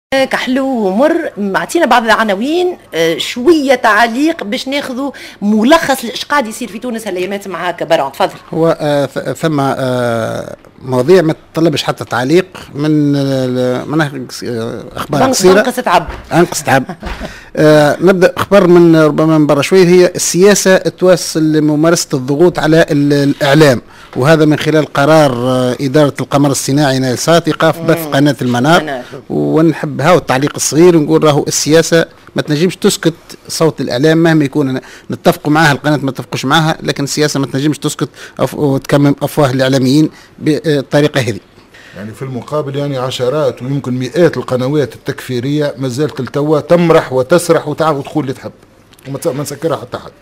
كحلو ومر. معطينا بعض العناوين، شويه تعليق باش ناخذوا ملخص ايش قاعد يصير في تونس هالايامات معاك برعون. تفضل. هو ثم مواضيع ما تطلبش حتى تعليق من اخبار قصيره. انقصت عب نبدا اخبار من ربما من برا شويه. هي السياسه توصل لممارسه الضغوط على الاعلام، وهذا من خلال قرار اداره القمر الصناعي نايل سات ايقاف بث قناه المنار. ونحب هاو التعليق الصغير نقول راهو السياسه ما تنجمش تسكت صوت الاعلام مهما يكون نتفقوا معها القناه ما تتفقوش معها، لكن السياسه ما تنجمش تسكت وتكمم افواه الاعلاميين بالطريقه هذه. يعني في المقابل يعني عشرات ويمكن مئات القنوات التكفيريه ما زالت التوا تمرح وتسرح وتعاود تقول اللي تحب وما نسكرها حتى حد.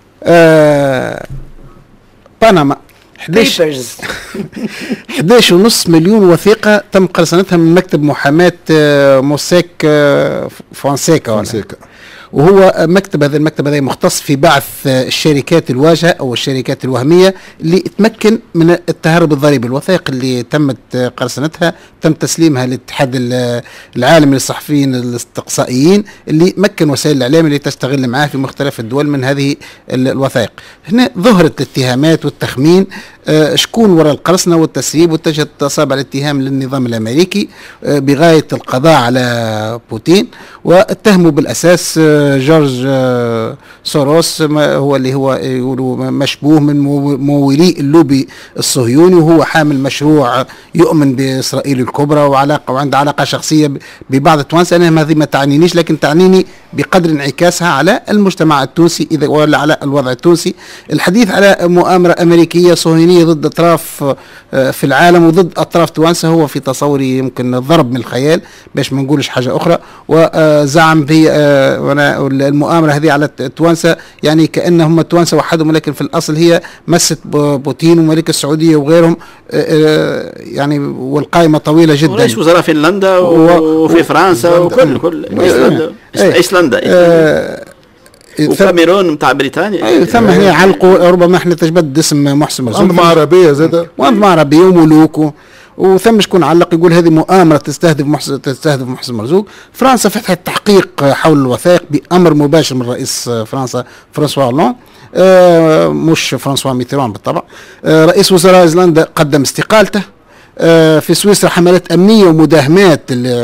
بنما 11.5 مليون وثيقة تم قرصنتها من مكتب محاماة موساك فونسيكا. وهو المكتب هذا مختص في بعث الشركات الواجهة أو الشركات الوهمية اللي تمكن من التهرب الضريبي. الوثائق اللي تمت قرصنتها تم تسليمها للاتحاد العالمي للصحفيين الاستقصائيين اللي مكن وسائل الإعلام اللي تستغل معاه في مختلف الدول من هذه الوثائق. هنا ظهرت الاتهامات والتخمين شكون وراء القرصنة والتسريب، واتجهت أصابع الاتهام للنظام الأمريكي بغاية القضاء على بوتين، واتهموا بالأساس جورج سوروس هو اللي هو يقولوا مشبوه من ممولي اللوبي الصهيوني، وهو حامل مشروع يؤمن بإسرائيل الكبرى وعنده علاقة شخصية ببعض التوانسة. أنا هذه ما تعنينيش، لكن تعنيني بقدر انعكاسها على المجتمع التونسي إذا ولا على الوضع التونسي. الحديث على مؤامرة أمريكية صهيونية ضد أطراف في العالم وضد أطراف توانسة هو في تصوري يمكن ضرب من الخيال باش ما نقولش حاجة أخرى. وزعم في المؤامرة هذه على التوانسة يعني كأنهم التوانسة وحدهم، ولكن في الأصل هي مست بوتين وملك السعودية وغيرهم يعني، والقائمة طويلة جدا. ورئيس وزراء فنلندا وفي فرنسا وكل ايسلندا وكاميرون نتاع بريطانيا. ثم هنا علقوا ربما احنا تجبد اسم محسن مرزوق أنظمة عربية زاد وأنظمة عربية وملوك وثم شكون علق يقول هذه مؤامرة تستهدف محسن مرزوق. فرنسا فتحت تحقيق حول الوثائق بأمر مباشر من رئيس فرنسا فرانسوا هولاند، مش فرانسوا ميتيران بالطبع. رئيس وزراء ايسلندا قدم استقالته. في سويسرا حملات أمنية ومداهمات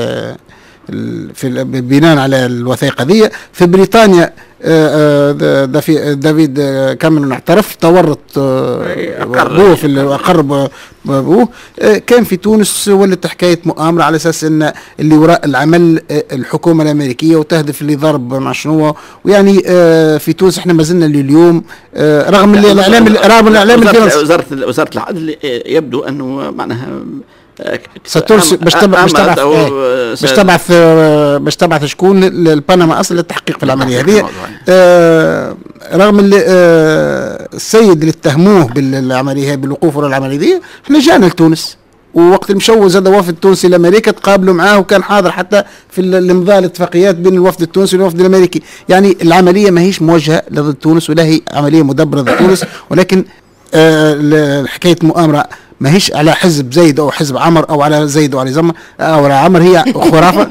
في بناء على الوثائق هذه. في بريطانيا دافيد كاميرون اعترف تورط ابوه في اقرب ابوه. كان في تونس ولت حكايه مؤامره على اساس ان اللي وراء العمل الحكومه الامريكيه وتهدف لضرب مع شنو. ويعني في تونس احنا ما زلنا لليوم رغم الاعلام وزاره العدل يبدو انه معناها سترسل باش تبعث شكون البنما اصل للتحقيق في العمليه هذه. رغم السيد اللي اتهموه بالعمليه بالوقوف وراء العمليه دي احنا جانا لتونس، ووقت المشوه زاد وفد تونسي الامريكي تقابلوا معاه وكان حاضر حتى في الامضاء الاتفاقيات بين الوفد التونسي والوفد الامريكي. يعني العمليه ما هيش موجهه ضد تونس ولا هي عمليه مدبره ضد تونس، ولكن حكايه مؤامره ما هيش على حزب زيد او حزب عمر او على زيد او على زمر او على عمر، هي خرافه.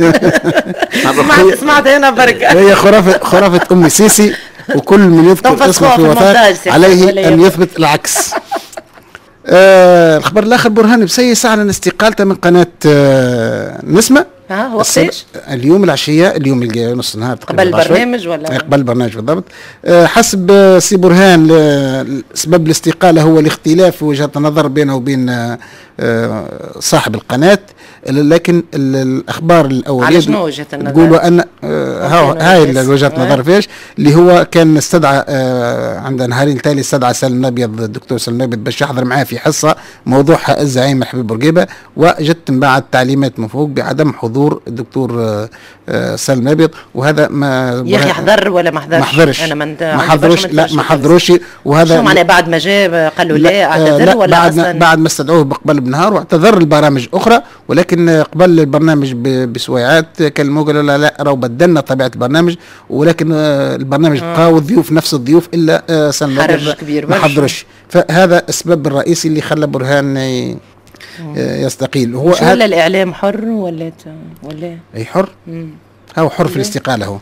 سمعت هنا بركه، هي خرافه ام سيسي، وكل من يذكر اسمه في وثائق عليه ان يثبت العكس. الخبر الاخر برهان بسيس اعلن استقالته من قناه نسمه. وقتاش؟ اليوم العشيه، اليوم نص النهار قبل البرنامج ولا قبل البرنامج بالضبط. حسب سي برهان سبب الاستقاله هو الاختلاف في وجهه النظر بينه وبين صاحب القناه، لكن الاخبار الاوليه على شنو وجهه النظر؟ يقولوا ان هاي وجهه النظر فيش اللي هو كان استدعى عند نهارين تالي استدعى سالم الابيض الدكتور سالم الابيض باش يحضر معاه في حصه موضوعها الزعيم حبيب بورقيبه، وجدت من بعد تعليمات من فوق بعدم حضور الدكتور سالم الابيض. وهذا ما يا اخي حضر ولا ما حضرش؟ انا ما حضروش. لا ما حضروش. وهذا شو معناه بعد ما جاء قالوا لا اعتذر ولا بعد ما استدعوه قبل بنهار واعتذر البرامج اخرى، ولكن قبل البرنامج بسويعات كلموه قالوا لا راهو بدلنا طبيعه البرنامج، ولكن البرنامج بقى والضيوف نفس الضيوف الا سالم الابيض ما حضرش. فهذا السبب الرئيسي اللي خلى برهان يستقيل. هو ولا الاعلام حر ولا اي حر؟ هو حر في الاستقاله هو.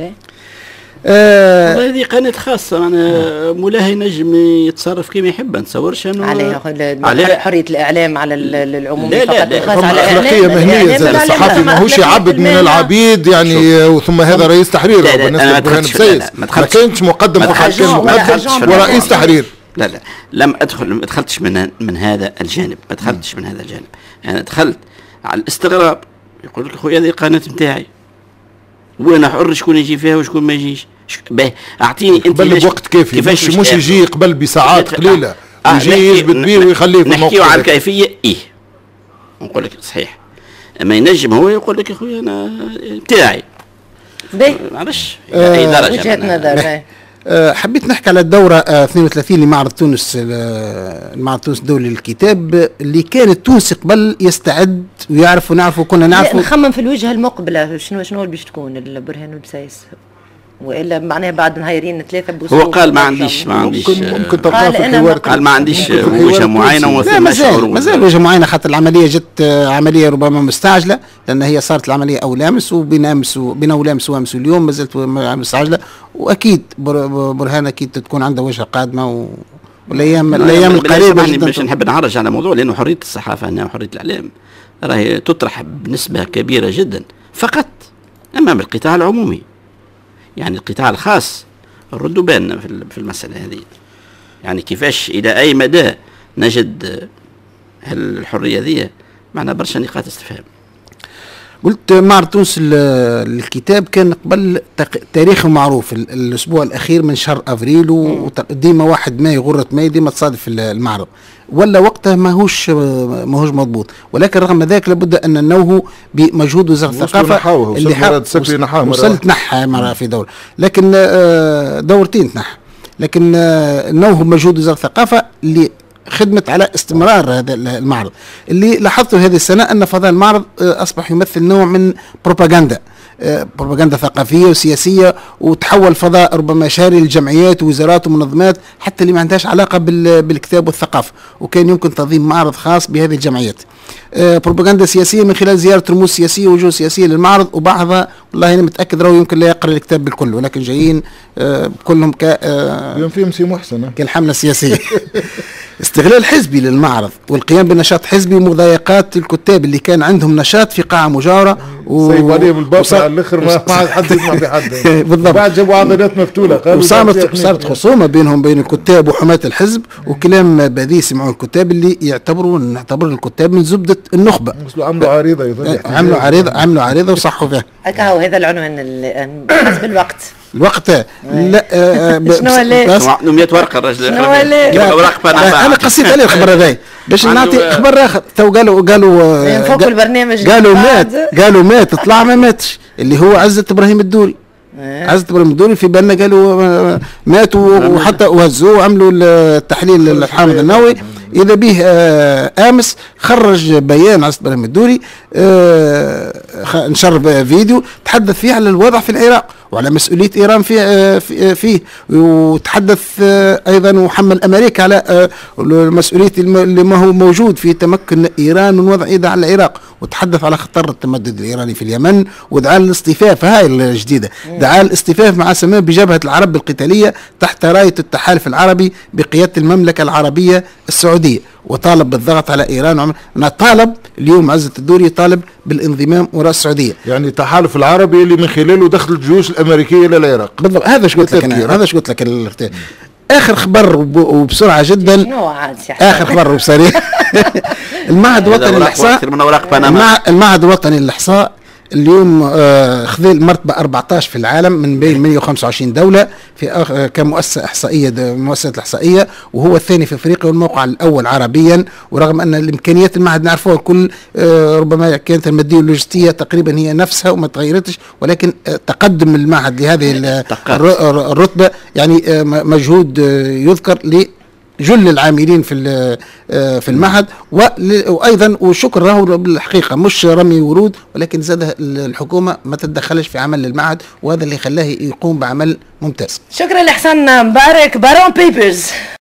هذه قناة خاصة، أنا مولاها ينجم يتصرف كيما يحب، ما نتصورش أنه عليه حرية الإعلام على العموم. لا على أخلاقية مهنية زي الصحافي، ماهوش عبد من العبيد يعني. ثم هذا رئيس تحرير بالنسبة لبرهان بسيس، ما كانش مقدم فقط، كان مقدم ورئيس تحرير. لا لم أدخل، ما دخلتش من هذا الجانب، ما دخلتش من هذا الجانب. أنا دخلت على الاستغراب. يقول لك خويا هذه القناة نتاعي وانا حر شكون يجي فيها وشكون ما يجيش. اعطيني انت قبل بوقت كافي، مش يجي قبل بساعات قليله، يجي يثبت به ويخليه في الموقف. نحكيو على الكيفيه نقول لك صحيح، اما ينجم هو يقول لك يا خويا انا بتاعي معلش اي درجه وجهه نظر. حبيت نحكي على الدورة 32 لمعرض تونس، المعرض تونس الدولي للكتاب، اللي كان التونسي قبل يستعد ويعرف ونعرف وكنا نعرف. نخمم في الوجهة المقبلة شنو باش تكون البرهان والبسايس، والا معناها بعد نهايرين 3 هو قال ما عنديش ممكن تلقاه في الحوار، قال ما عنديش وجهة معينة وما مازال وجهة معينة، خاطر العملية جت عملية ربما مستعجلة، لأن هي صارت العملية أول أمس وبين أول أمس وأمس اليوم ما زالت مستعجلة، وأكيد برهان أكيد تكون عنده وجهة قادمة والايام القريبة جدا. مش نحب نعرج على موضوع، لأنه حرية الصحافة هنا وحرية الإعلام راهي تطرح بنسبة كبيرة جدا فقط أمام القطاع العمومي، يعني القطاع الخاص ردوا بالنا في المسألة هذه. يعني كيفاش إلى أي مدى نجد الحرية ذي، معنا برشا نقاط استفهام. قلت معرض تونس الكتاب كان قبل تاريخه معروف، الأسبوع الأخير من شهر أفريل، وديما 1 ماي غرة ماي ديما تصادف المعرض، ولا وقتها ماهوش مضبوط، ولكن رغم ذلك لابد أن ننوه بمجهود وزارة الثقافة اللي وصلت نحى مرة في دور، لكن دورتين تنحى، لكن نوه بمجهود وزارة الثقافة اللي خدمت على استمرار هذا المعرض. اللي لاحظته هذه السنة أن فضاء المعرض أصبح يمثل نوع من بروباغندا ثقافية وسياسية، وتحول فضاء ربما شاري للجمعيات ووزارات ومنظمات حتى اللي ما عندهاش علاقة بالكتاب والثقافة، وكان يمكن تنظيم معرض خاص بهذه الجمعيات. بروباغندا سياسية من خلال زيارة رموز سياسية ووجوه سياسية للمعرض، وبعضها والله أنا متأكد راهو يمكن لا يقرأ الكتاب بالكل، ولكن جايين كلهم فيهم سي محسن كالحملة السياسية. استغلال حزبي للمعرض والقيام بنشاط حزبي ومضايقات الكتاب اللي كان عندهم نشاط في قاعة مجاورة سيبوا عليهم الباب على الاخر، ما حد يسمع في حد. بالضبط. بعد جابوا عضلات مفتولة، وصارت خصومة بين الكتاب وحماة الحزب، وكلام بذيء سمعوا الكتاب اللي نعتبر الكتاب من زبدة النخبة. عملوا عريضة عملوا عريضة وصحوا فيها. هكا هو هذا العنوان حسب الوقت. لا شنو اللي 100 ورقه الرجل انا قصيت عليه الخبر هذا باش نعطي خبر اخر. تو قالوا ينفوقوا البرنامج، قالوا مات طلع ما ماتش، اللي هو عزة ابراهيم الدوري. عزة ابراهيم الدوري في بالنا قالوا مات، وحتى وهزوه وعملوا التحليل الحامض النووي. إذا به أمس خرج بيان عزة ابراهيم الدوري، نشر فيديو تحدث فيه على الوضع في العراق وعلى مسؤولية إيران فيه، وتحدث أيضا وحمل أمريكا على مسؤولية اللي ما هو موجود في تمكن إيران من وضع إيدها على العراق، وتحدث على خطر التمدد الإيراني في اليمن، ودعا للاصطفاف. هاي الجديدة، دعا الاصطفاف مع سماه بجبهة العرب القتالية تحت راية التحالف العربي بقيادة المملكة العربية السعودية، وطالب بالضغط على إيران. طالب اليوم عزة الدوري يطالب بالانضمام وراء السعودية، يعني التحالف العربي اللي من خلاله دخل الجيوش الأمريكية إلى العراق. بالضبط، هذا شو قلت لك آخر خبر وبسرعة جدا، آخر خبر وبسريع. المعهد الوطني للإحصاء، المعهد الوطني للإحصاء اليوم خذ المرتبة 14 في العالم من بين 125 دولة في كمؤسسة إحصائية، مؤسسة الإحصائية، وهو الثاني في أفريقيا والموقع الأول عربيا. ورغم أن الإمكانيات المعهد نعرفوها الكل، ربما كانت المادية واللوجستية تقريبا هي نفسها وما تغيرتش، ولكن تقدم المعهد لهذه الرتبة يعني مجهود يذكر جل العاملين في المعهد، وايضا وشكر له بالحقيقه، مش رمي ورود، ولكن زاد الحكومه ما تتدخلش في عمل المعهد، وهذا اللي خلاه يقوم بعمل ممتاز. شكرا لحسن مبارك، بارون بيبرز.